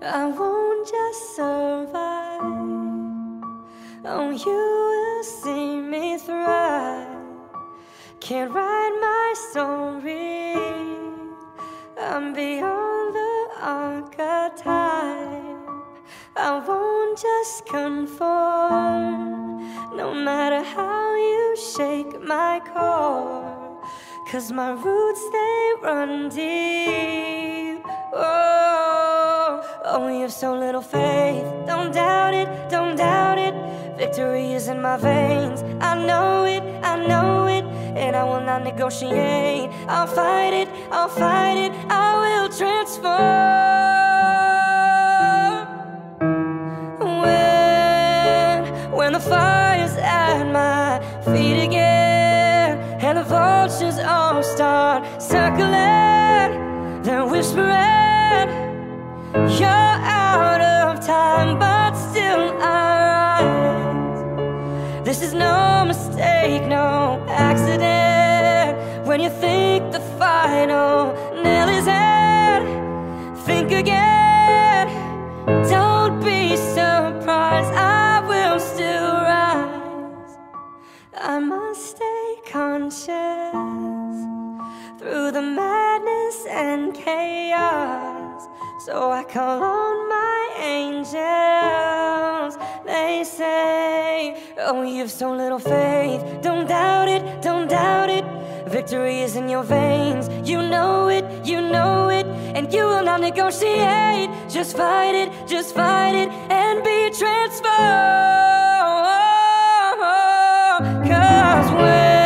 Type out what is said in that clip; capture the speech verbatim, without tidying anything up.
I won't just survive. Oh, you will see me thrive. Can't write my story. I'm beyond the archetype. I won't just conform, no matter how you shake my core, 'cause my roots, they run deep. Oh, oh, you have so little faith. Don't doubt it, don't doubt it. Victory is in my veins. I know it, I know it, and I will not negotiate. I'll fight it, I'll fight it, I will transform. When, when the fire's at my feet again, and the vultures all start circling, they're whispering, you're out of time, but still I rise. This is no mistake, no accident. When you think the final nail is in, think again. Don't be surprised, I will still rise. I must stay conscious through the madness and chaos, so I call on my angels. They say, oh, you've so little faith. Don't doubt it, don't doubt it. Victory is in your veins. You know it, you know it, and you will not negotiate. Just fight it, just fight it, and be transformed. 'Cause when